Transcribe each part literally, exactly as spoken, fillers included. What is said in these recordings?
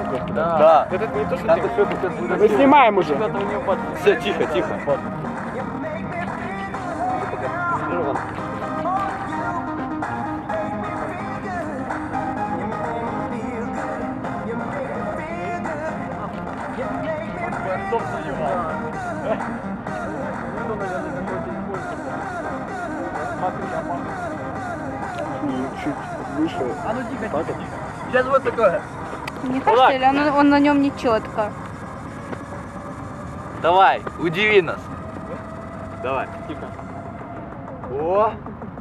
Да. Да. Это не то, что Надо ты... что-то сейчас будет. Мы снимаем уже. Все, тихо, тихо. Чуть выше. А ну тихо, Так тихо. Сейчас вот такое. Не кажется, или он, он на нем не четко? Давай, удиви нас. Давай. Тихо. О!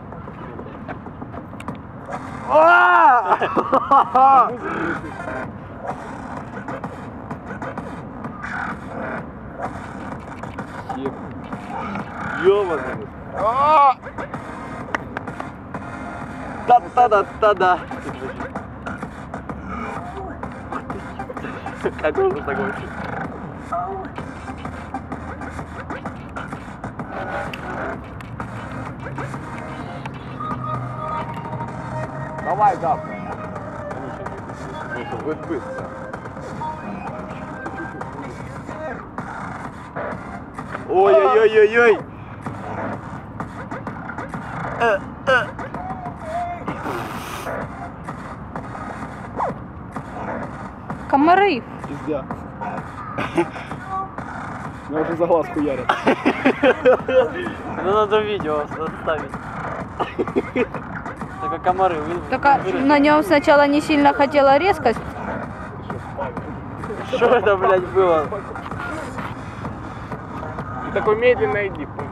Ёбаный. Та-та-да-та-да. Как он такой? Давай, гап. Будет быстро. Ой-ой-ой-ой-ой. Комары. Пиздя. Меня уже за глаз хуярят. Ну надо видео оставить. Только комары вы. Только на нем сначала не сильно хотела резкость. Что это, блядь, было? Такой медленно иди.